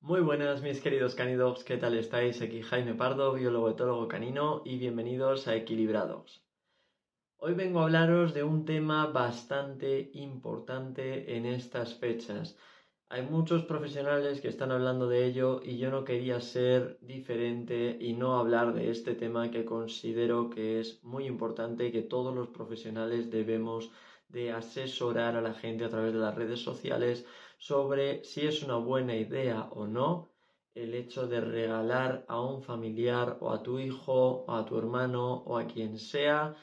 Muy buenas mis queridos canidogs, ¿qué tal estáis? Aquí Jaime Pardo, biólogo etólogo canino y bienvenidos a Equilibrados. Hoy vengo a hablaros de un tema bastante importante en estas fechas. Hay muchos profesionales que están hablando de ello y yo no quería ser diferente y no hablar de este tema que considero que es muy importante y que todos los profesionales debemos de asesorar a la gente a través de las redes sociales sobre si es una buena idea o no el hecho de regalar a un familiar o a tu hijo o a tu hermano o a quien sea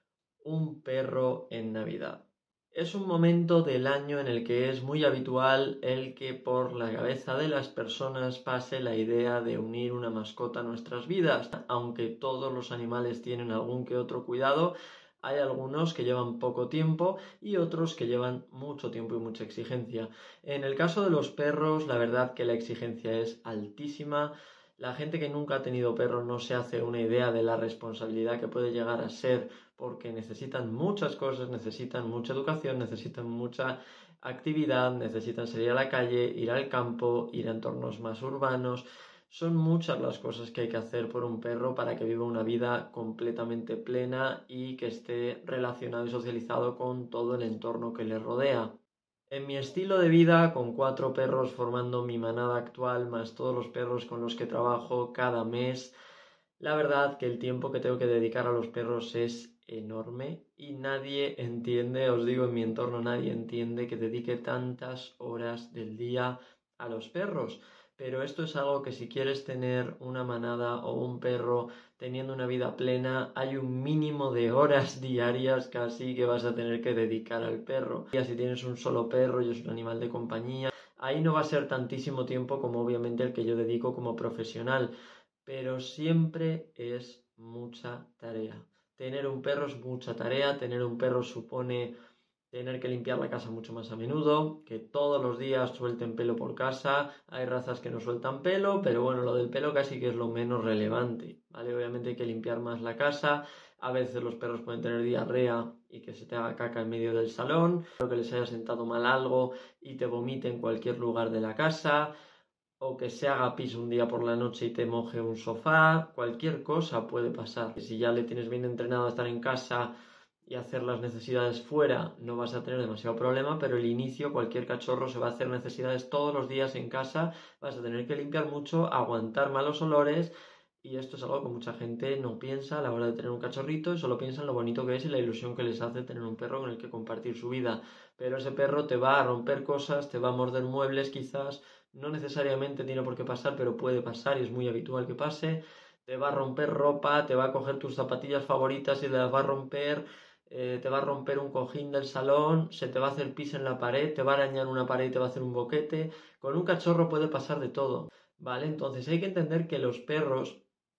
un perro en Navidad. Es un momento del año en el que es muy habitual el que por la cabeza de las personas pase la idea de unir una mascota a nuestras vidas. Aunque todos los animales tienen algún que otro cuidado, hay algunos que llevan poco tiempo y otros que llevan mucho tiempo y mucha exigencia. En el caso de los perros, la verdad que la exigencia es altísima. La gente que nunca ha tenido perro no se hace una idea de la responsabilidad que puede llegar a ser, porque necesitan muchas cosas, necesitan mucha educación, necesitan mucha actividad, necesitan salir a la calle, ir al campo, ir a entornos más urbanos. Son muchas las cosas que hay que hacer por un perro para que viva una vida completamente plena y que esté relacionado y socializado con todo el entorno que le rodea. En mi estilo de vida, con 4 perros formando mi manada actual, más todos los perros con los que trabajo cada mes, la verdad que el tiempo que tengo que dedicar a los perros es enorme y nadie entiende, os digo, en mi entorno nadie entiende que dedique tantas horas del día a los perros. Pero esto es algo que si quieres tener una manada o un perro teniendo una vida plena, hay un mínimo de horas diarias casi que vas a tener que dedicar al perro. Y si tienes un solo perro y es un animal de compañía, ahí no va a ser tantísimo tiempo como obviamente el que yo dedico como profesional, pero siempre es mucha tarea. Tener un perro es mucha tarea, tener un perro supone tener que limpiar la casa mucho más a menudo, que todos los días suelten pelo por casa. Hay razas que no sueltan pelo, pero bueno, lo del pelo casi que es lo menos relevante, ¿vale? Obviamente hay que limpiar más la casa. A veces los perros pueden tener diarrea y que se te haga caca en medio del salón, o que les haya sentado mal algo y te vomite en cualquier lugar de la casa, o que se haga pis un día por la noche y te moje un sofá. Cualquier cosa puede pasar. Si ya le tienes bien entrenado a estar en casa y hacer las necesidades fuera, no vas a tener demasiado problema, pero el inicio, cualquier cachorro se va a hacer necesidades todos los días en casa, vas a tener que limpiar mucho, aguantar malos olores, y esto es algo que mucha gente no piensa a la hora de tener un cachorrito y solo piensa en lo bonito que es y la ilusión que les hace tener un perro con el que compartir su vida. Pero ese perro te va a romper cosas, te va a morder muebles quizás, no necesariamente tiene por qué pasar, pero puede pasar y es muy habitual que pase. Te va a romper ropa, te va a coger tus zapatillas favoritas y las va a romper, te va a romper un cojín del salón, se te va a hacer pis en la pared, te va a arañar una pared y te va a hacer un boquete. Con un cachorro puede pasar de todo, ¿vale? Entonces hay que entender que los perros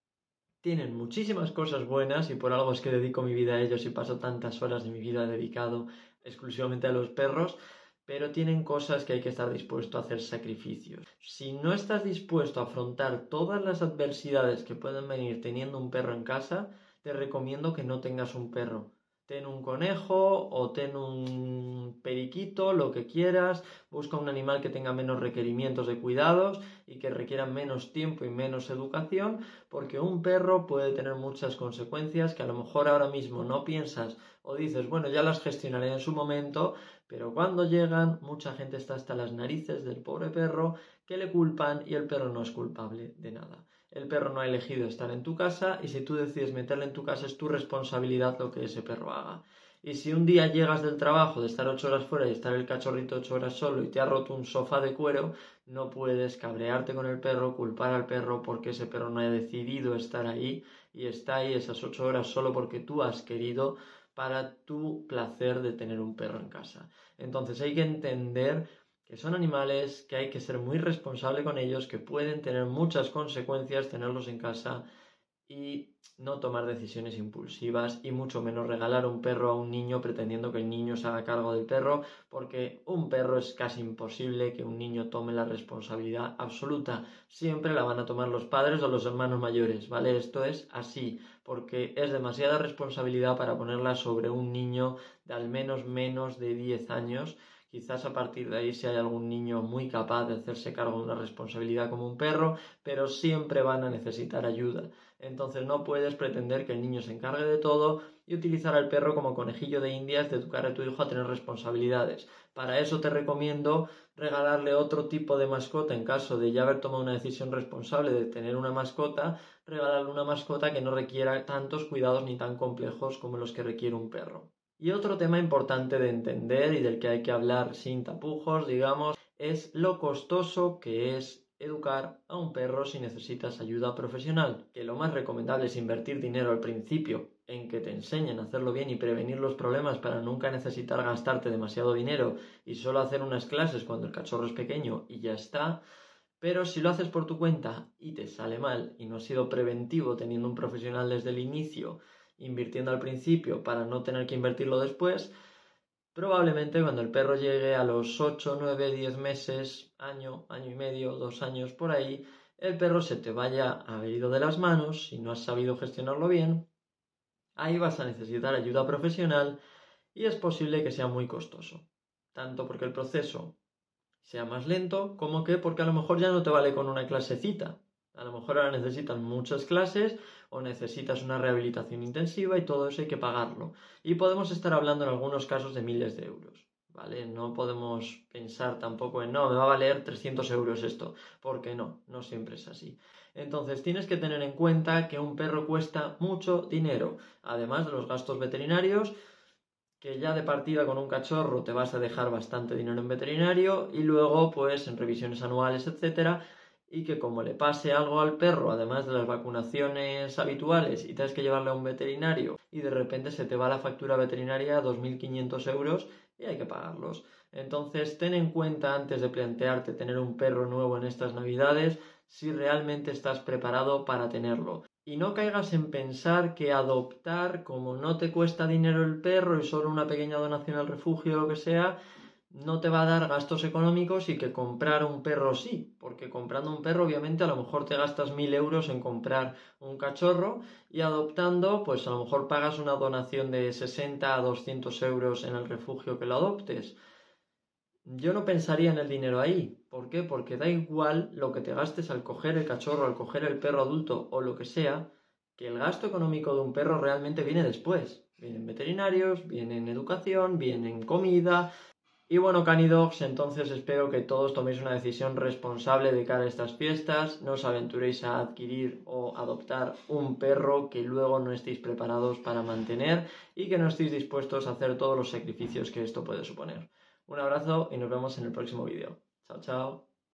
tienen muchísimas cosas buenas y por algo es que dedico mi vida a ellos y paso tantas horas de mi vida dedicado exclusivamente a los perros, pero tienen cosas que hay que estar dispuesto a hacer sacrificios. Si no estás dispuesto a afrontar todas las adversidades que pueden venir teniendo un perro en casa, te recomiendo que no tengas un perro. Ten un conejo o ten un periquito, lo que quieras. Busca un animal que tenga menos requerimientos de cuidados y que requiera menos tiempo y menos educación, porque un perro puede tener muchas consecuencias que a lo mejor ahora mismo no piensas o dices, bueno, ya las gestionaré en su momento, pero cuando llegan, mucha gente está hasta las narices del pobre perro, que le culpan y el perro no es culpable de nada. El perro no ha elegido estar en tu casa y si tú decides meterle en tu casa es tu responsabilidad lo que ese perro haga. Y si un día llegas del trabajo de estar 8 horas fuera y estar el cachorrito 8 horas solo y te ha roto un sofá de cuero, no puedes cabrearte con el perro, culpar al perro porque ese perro no ha decidido estar ahí y está ahí esas 8 horas solo porque tú has querido, para tu placer de tener un perro en casa. Entonces hay que entender que son animales, que hay que ser muy responsable con ellos, que pueden tener muchas consecuencias tenerlos en casa y no tomar decisiones impulsivas y mucho menos regalar un perro a un niño pretendiendo que el niño se haga cargo del perro, porque un perro es casi imposible que un niño tome la responsabilidad absoluta. Siempre la van a tomar los padres o los hermanos mayores, ¿vale? Esto es así, porque es demasiada responsabilidad para ponerla sobre un niño de al menos de 10 años. Quizás a partir de ahí si hay algún niño muy capaz de hacerse cargo de una responsabilidad como un perro, pero siempre van a necesitar ayuda. Entonces no puedes pretender que el niño se encargue de todo y utilizar al perro como conejillo de indias de educar a tu hijo a tener responsabilidades. Para eso te recomiendo regalarle otro tipo de mascota en caso de ya haber tomado una decisión responsable de tener una mascota, regalarle una mascota que no requiera tantos cuidados ni tan complejos como los que requiere un perro. Y otro tema importante de entender y del que hay que hablar sin tapujos, digamos, es lo costoso que es educar a un perro si necesitas ayuda profesional, que lo más recomendable es invertir dinero al principio en que te enseñen a hacerlo bien y prevenir los problemas para nunca necesitar gastarte demasiado dinero y solo hacer unas clases cuando el cachorro es pequeño y ya está. Pero si lo haces por tu cuenta y te sale mal y no has sido preventivo teniendo un profesional desde el inicio, invirtiendo al principio para no tener que invertirlo después, probablemente cuando el perro llegue a los 8, 9, 10 meses, año, año y medio, 2 años por ahí, el perro se te vaya a haber ido de las manos si no has sabido gestionarlo bien. Ahí vas a necesitar ayuda profesional y es posible que sea muy costoso, tanto porque el proceso sea más lento, como que porque a lo mejor ya no te vale con una clasecita. A lo mejor ahora necesitas muchas clases o necesitas una rehabilitación intensiva y todo eso hay que pagarlo. Y podemos estar hablando en algunos casos de miles de euros, ¿vale? No podemos pensar tampoco en, no, me va a valer 300 euros esto, porque no siempre es así. Entonces tienes que tener en cuenta que un perro cuesta mucho dinero, además de los gastos veterinarios, que ya de partida con un cachorro te vas a dejar bastante dinero en veterinario y luego pues en revisiones anuales, etcétera, y que como le pase algo al perro, además de las vacunaciones habituales y tienes que llevarle a un veterinario y de repente se te va la factura veterinaria a 2.500 euros y hay que pagarlos. Entonces ten en cuenta antes de plantearte tener un perro nuevo en estas navidades si realmente estás preparado para tenerlo. Y no caigas en pensar que adoptar, como no te cuesta dinero el perro y solo una pequeña donación al refugio o lo que sea, no te va a dar gastos económicos y que comprar un perro sí, porque comprando un perro obviamente a lo mejor te gastas 1.000 euros en comprar un cachorro y adoptando pues a lo mejor pagas una donación de 60 a 200 euros en el refugio que lo adoptes. Yo no pensaría en el dinero ahí. ¿Por qué? Porque da igual lo que te gastes al coger el cachorro, al coger el perro adulto o lo que sea, que el gasto económico de un perro realmente viene después. Vienen veterinarios, viene en educación, viene en comida. Y bueno, Canidogs, entonces espero que todos toméis una decisión responsable de cara a estas fiestas. No os aventuréis a adquirir o adoptar un perro que luego no estéis preparados para mantener y que no estéis dispuestos a hacer todos los sacrificios que esto puede suponer. Un abrazo y nos vemos en el próximo vídeo. Chao, chao.